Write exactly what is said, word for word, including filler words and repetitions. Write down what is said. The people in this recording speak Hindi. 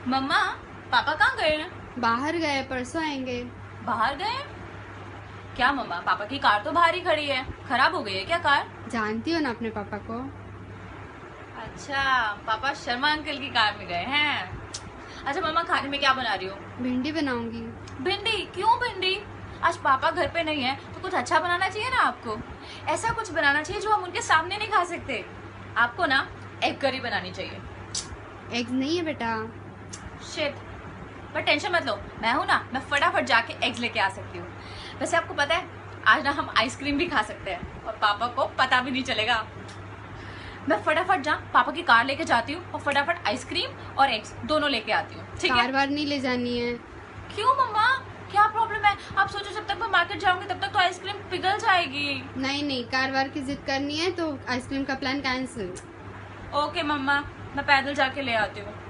मम्मा, पापा कहाँ गए हैं? बाहर गए, परसों आएंगे। बाहर गए? क्या मम्मा, पापा की कार तो बाहर ही खड़ी है, खराब हो गई है क्या कार? जानती हो ना अपने पापा को। अच्छा, पापा शर्मा अंकल की कार में गए हैं। अच्छा मम्मा, खाने में क्या बना रही हो? भिंडी बनाऊंगी। भिंडी? क्यों भिंडी? आज पापा घर पे नहीं है तो कुछ अच्छा बनाना चाहिए ना आपको। ऐसा कुछ बनाना चाहिए जो हम उनके सामने नहीं खा सकते। आपको ना एग करी बनानी चाहिए। एग्स नहीं है बेटा। शिट, पर टेंशन मत लो, मैं हूं ना, मैं फटाफट जाके एग्स लेके आ सकती हूँ। वैसे आपको पता है आज ना हम आइसक्रीम भी खा सकते हैं और पापा को पता भी नहीं चलेगा। मैं फटाफट जा पापा की कार लेके जाती हूँ और फटाफट आइसक्रीम और एग्स दोनों लेके आती हूँ। ठीक है? कार वार नहीं ले जानी है। क्यों मम्मा, क्या प्रॉब्लम है? आप सोचो जब तक मैं मार्केट जाऊंगी तब तक तो आइसक्रीम पिघल जाएगी। नहीं नहीं, कार वार की जिद करनी है तो आइसक्रीम का प्लान कैंसिल। ओके मम्मा, मैं पैदल जाके ले आती हूँ।